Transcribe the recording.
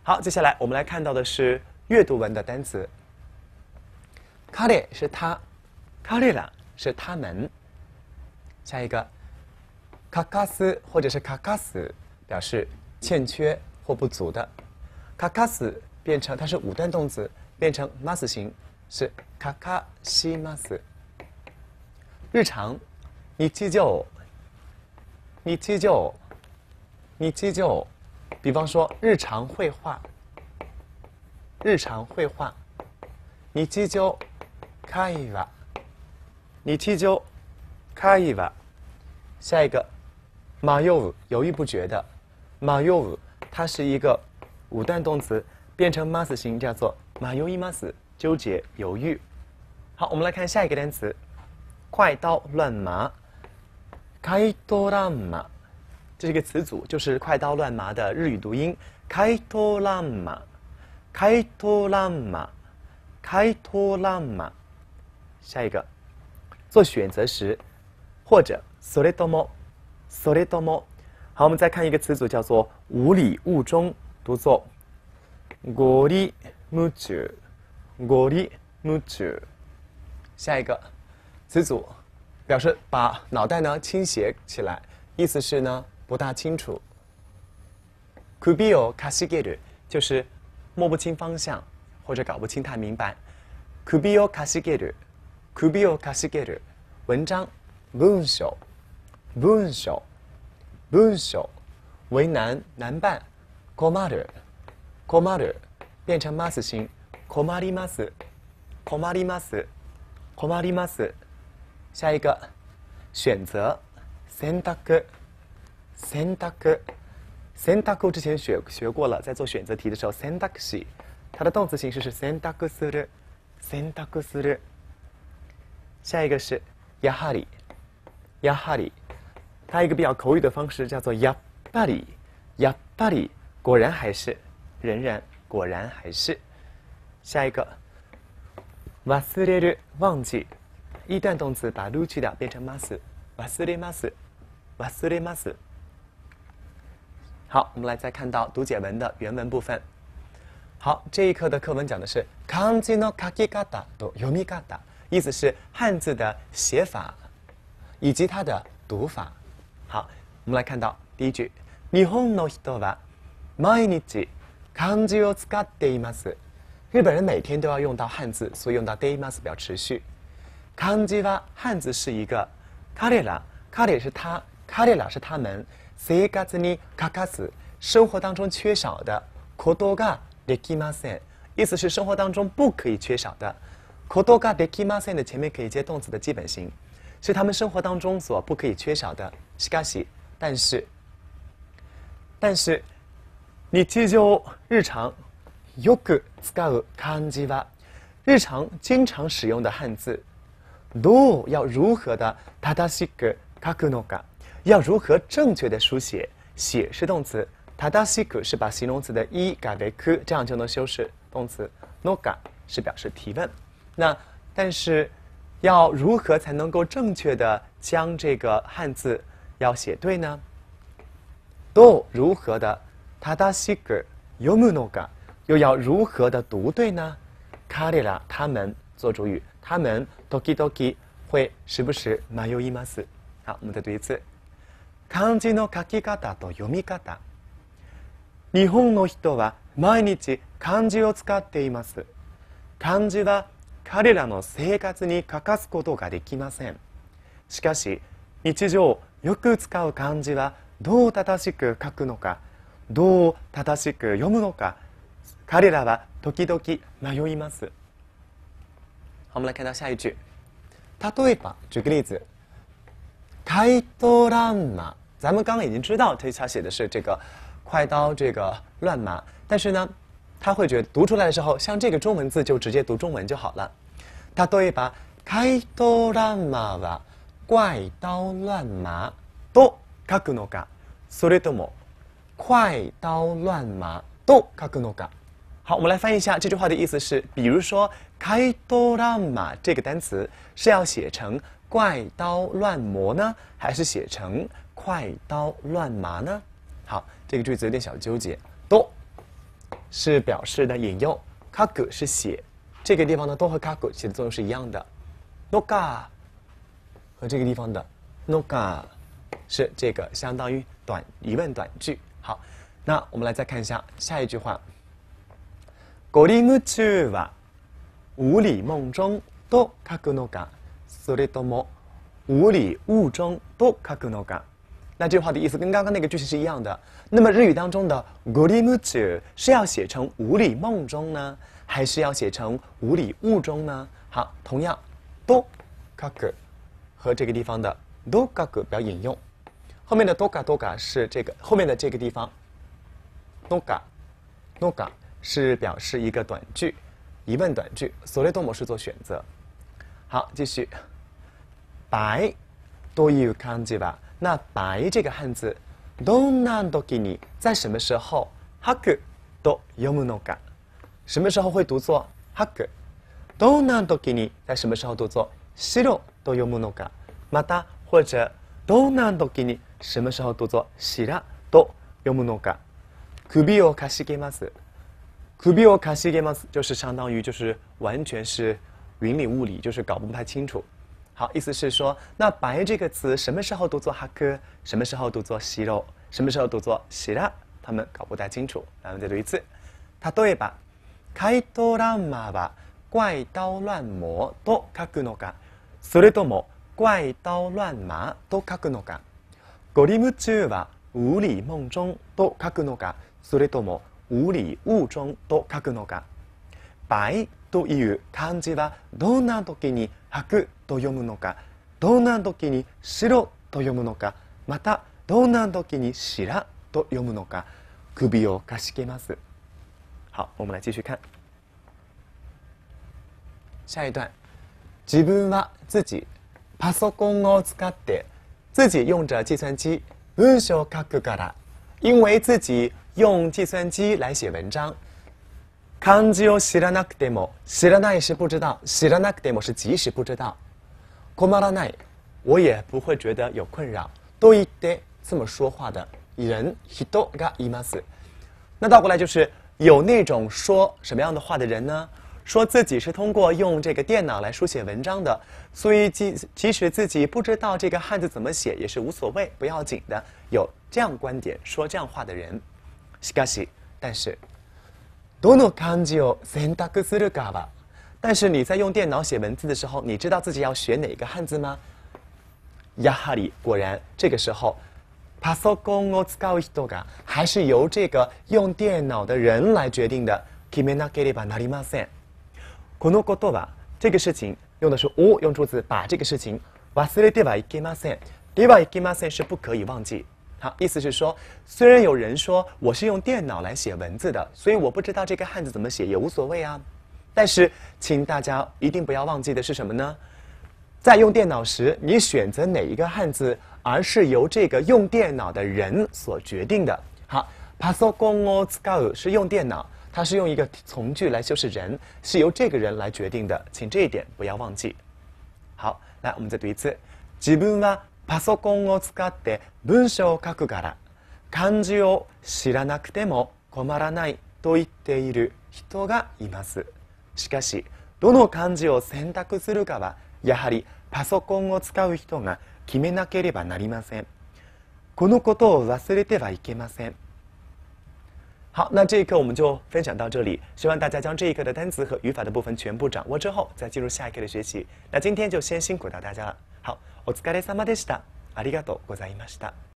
好，接下来我们来看到的是阅读文的单词。彼是他，彼ら是他们。下一个，欠す或者是欠す表示欠缺或不足的。欠す变成它是五段动词，变成ます形是欠します。日常，日常，日常，日常。比方说日常绘画，日常绘画，日常会話，日常会話。下一个，迷う，犹豫不决的，迷う，它是一个五段动词，变成ます形叫做迷います，纠结犹豫。好，我们来看下一个单词，快刀乱麻，快刀乱麻。这是一个词组，就是快刀乱麻的日语读音，快刀乱麻，快刀乱麻，快刀乱麻。下一个，做选择时，或者それとも，それとも。好，我们再看一个词组，叫做无礼物中，读作ゴリムチュ，ゴリムチュ。下一个词组，表示把脑袋呢倾斜起来，意思是呢。不大清楚。首をかしげる就是摸不清方向或者搞不清太明白。首をかしげる，首をかしげる。文章，文章，文章，文章。为难，难办。困る，困る。变成ます形，困ります，困ります，困ります。下一个，选择，選択。選択，選択之前学过了，在做选择题的时候，選択肢，它的动词形式是選択する，選択する。下一个是やはり，やはり，它一个比较口语的方式叫做やっぱり，やっぱり，果然还是，仍然，果然还是。下一个，忘れる，忘记，一段动词把る去掉，变成ます，忘れます，忘れます。好，我们来再看到读解文的原文部分。好，这一课的课文讲的是漢字の書き方と読み方，意思是汉字的写法以及它的读法。好，我们来看到第一句，日本の人は毎日漢字を使っています。日本人每天都要用到汉字，所以用到でいます表持续。漢字は汉字是一个，彼ら，彼是他，彼ら是他们。生活に欠かす，生活当中缺少的ことができません，意思是生活当中不可以缺少的。ことができません的前面可以接动词的基本形，是他们生活当中所不可以缺少的。しかし，但是，日常日常よく使う漢字は，日常经常使用的汉字，どう要如何的正しく書くのか。要如何正确的书写？写是动词，正しく是把形容词的一改为く，这样就能修饰动词。のか是表示提问。那但是要如何才能够正确的将这个汉字要写对呢？どう如何的正しく読むのか，又要如何的读对呢？彼ら他们做主语，他们時々会时不时迷います。好，我们再读一次。漢字の書き方と読み方。日本の人は毎日漢字を使っています。漢字は彼らの生活に欠かすことができません。しかし、日常よく使う漢字はどう正しく書くのか、どう正しく読むのか、彼らは時々迷います。好，我们来看到下一句。例えば，举个例子，快刀乱麻。咱们刚刚已经知道，他写的是这个快刀这个乱麻，但是呢，他会觉得读出来的时候，像这个中文字就直接读中文就好了。例えば、快刀乱麻は怪刀乱麻と書くのか、それとも快刀乱麻と書くのか。好，我们来翻译一下这句话的意思是，比如说快刀乱麻这个单词是要写成怪刀乱磨呢，还是写成快刀乱麻呢？好，这个句子有点小纠结。都是表示的引用，書く是写，这个地方呢都和書く起的作用是一样的。のか和这个地方的のか是这个相当于疑问短句。好，那我们来再看一下下一句话。ゴリ夢中はウリ夢中と書くのか、それともウリ雾中と書くのか。那这句话的意思跟刚刚那个句型是一样的。那么日语当中的ゴリ夢中是要写成ウリ夢中呢，还是要写成ウリ雾中呢？好，同样と書く和这个地方的ど書く表引用，后面的どかどか是这个后面的这个地方どかどか是表示一个短句，疑问短句，それとも是做选择。好，继续。白という漢字は，那白这个汉字，どんな時に在什么时候吐くと読むのか？什么时候会读作吐く？どんな時に在什么时候读作白と読むのか？また或者どんな時に什么时候读作白と読むのか？首をかしげます。首をかしげます就是相当于就是完全是云里雾里，就是搞不太清楚。好，意思是说，那白这个词什么时候读作哈克，什么时候读作西肉，什么时候读作西拉，他们搞不太清楚。来，我们再读一次。例えば、怪盗乱麻は怪盗乱魔と書くのか、それとも怪盗乱麻と書くのか。ゴリ夢中はウリ夢中と書くのか、それともウリ雾中と書くのか。白という漢字はどんな時に白と読むのか、どんな時に白と読むのか、またどんな時に白と読むのか、首をかしげます。好，我们来继续看下一段。自分は自己パソコンを使って自己用着计算机文章を書くから，因为自己用计算机来写文章。漢字を知らなくても，知らない是不知道，知らなくても是即使不知道。困らない，我也不会觉得有困扰。と言って这么说话的人，人がいます。那倒过来就是有那种说什么样的话的人呢？说自己是通过用这个電腦来书写文章的，所以即使自己不知道这个汉字怎么写也是无所谓，不要紧的。有这样观点说这样话的人。しかし，但是。どの漢字を選択するかは，但是你在用电脑写文字的时候，你知道自己要选哪个汉字吗？やはり果然，这个时候，パソコンを使う人が还是由这个用电脑的人来决定的。決めなければなりません。このことは这个事情用的是を用出字，把这个事情忘れてはいけません。ではいけません是不可以忘记。好，意思是说，虽然有人说我是用电脑来写文字的，所以我不知道这个汉字怎么写也无所谓啊，但是请大家一定不要忘記的是什么呢？在用电脑时，你选择哪一个汉字，而是由这个用电脑的人所决定的。好，パソコンを使う是用电脑，它是用一个从句来修饰人，是由这个人来决定的，请这一点不要忘记。好，来我们再读一次。自分はパソコンを使って文章を書くから漢字を知らなくても困らないと言っている人がいます。しかしどの漢字を選択するかはやはりパソコンを使う人が決めなければなりません。このことを忘れてはいけません。好，那这一课我们就分享到这里，希望大家将这一课的单词和语法的部分全部掌握之后，再进入下一课的学习。那今天就先辛苦到大家了。好，お疲れ様でした。ありがとうございました。